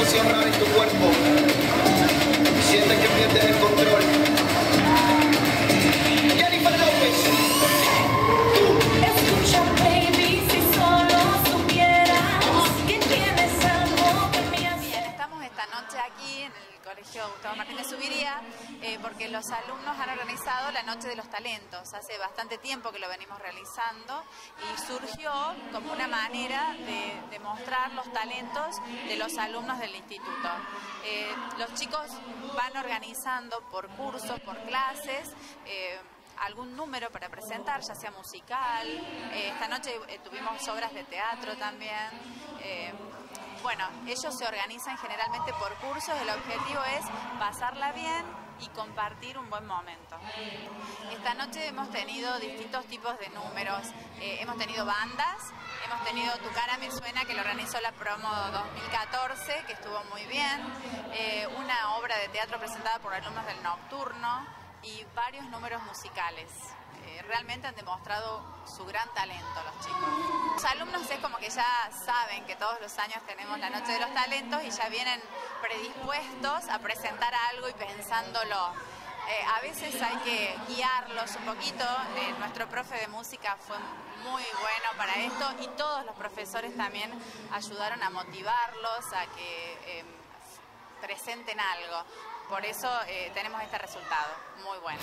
sensación rara en tu cuerpo. Sientes que pierdes el control. Jennifer López. Escucha, baby, si solo supieras que tienes algo que me hace. Bien, estamos esta noche aquí en el Colegio Gustavo Martínez Zubiría porque los alumnos han organizado la Noche de los Talentos. Hace bastante tiempo que lo venimos realizando y surgió como una manera de mostrar los talentos de los alumnos del instituto. Los chicos van organizando por cursos, por clases, algún número para presentar, ya sea musical. Esta noche tuvimos obras de teatro también. Bueno, ellos se organizan generalmente por cursos. El objetivo es pasarla bien y compartir un buen momento. Esta noche hemos tenido distintos tipos de números. Hemos tenido bandas, hemos tenido Tu cara me suena, que lo organizó la promo 2014, que estuvo muy bien. Una obra de teatro presentada por alumnos del Nocturno y varios números musicales. Realmente han demostrado su gran talento los chicos. Los alumnos es como que ya saben que todos los años tenemos la Noche de los Talentos y ya vienen predispuestos a presentar algo y pensándolo. A veces hay que guiarlos un poquito. Nuestro profe de música fue muy bueno para esto y todos los profesores también ayudaron a motivarlos a que presenten algo. Por eso tenemos este resultado muy bueno.